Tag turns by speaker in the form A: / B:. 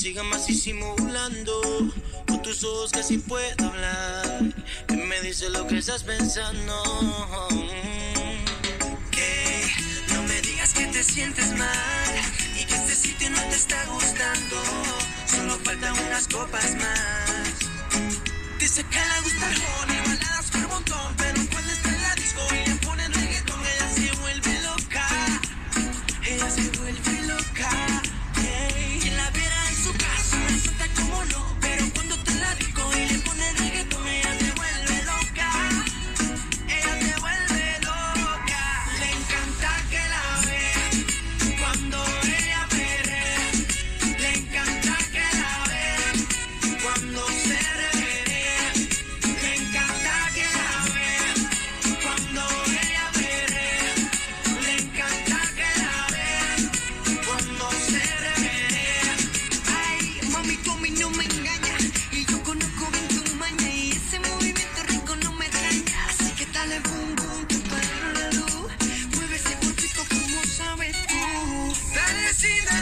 A: siga más disimulando. Con tus ojos casi puedo hablar. Y me dice lo que estás pensando. Que no me digas que te sientes mal y que este sitio no te está gustando. Solo faltan unas copas más. Dice que le gusta el honey, baladas por montón, pero cuando está en la disco y le ponen reggaetón, ella se vuelve loca. Ella se vuelve loca. Hey. Quien la viera en su casa, una santa como no, pero cuando está en la disco y le ponen reggaetón, ella se vuelve loca. Ella se vuelve loca. Le encanta que la vean cuando ella perrea. Le encanta que la vean cuando se reverea. Le encanta que la vean cuando ella perrea. Le encanta que la vean cuando se reverea. Ay, mami, tú a mí no me engañas y yo conozco bien tu maña y ese movimiento rico no me daña. Así que dale boom boom, tú para la luz. Mueve ese cuerpito como sabes tú. Dale, sí, dale.